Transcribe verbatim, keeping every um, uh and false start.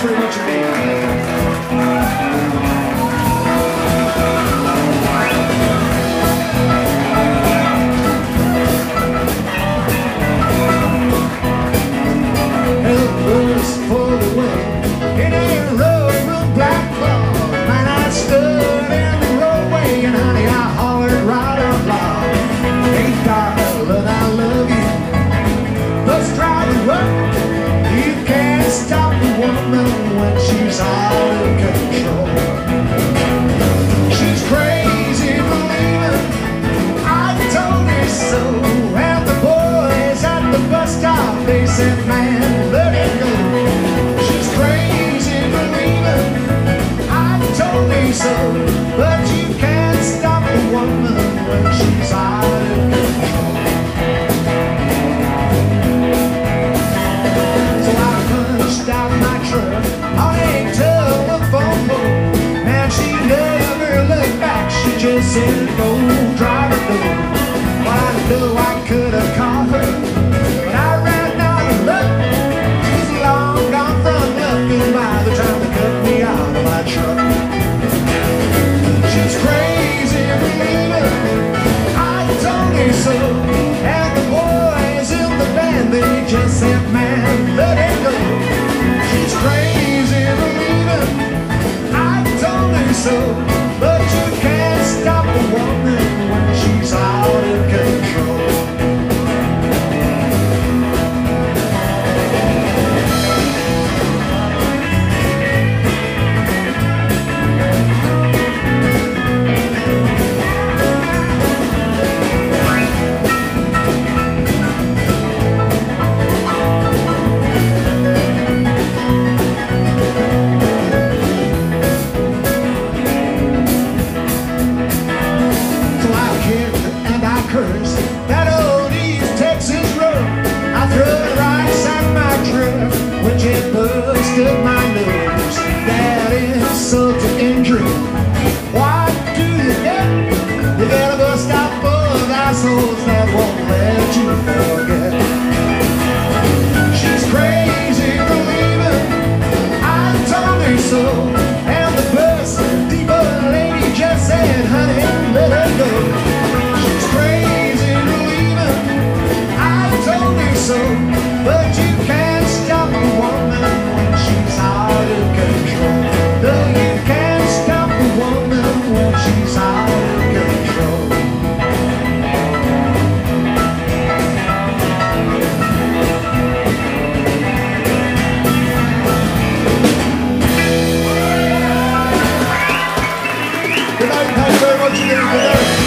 pretty much amazing. They said, man, let it go. She's crazy for leaving. I told me so, but you can't stop a woman when she's out of control. So I punched out my truck on a telephone pole. Man, she never looked back. She just said, go drive it door. Well, I know I could have called her. By the time they cut me out of my truck, she's crazy for leaving. I told her so, and the boys in the band, they just said, man, let it go. She's crazy for leaving. I told her so, but you can't stop a woman when she's out of control. That old East Texas road, I threw it right inside my truck when she busted my nose. That insult to injury, what do you get? You get a bus stop full of assholes that won't let you forget. She's crazy for leaving. I told her so, and the bus depot lady just said, honey, let her go. So, but you can't stop a woman when she's out of control. No, you can't stop a woman when she's out of control. Good night, thanks very much.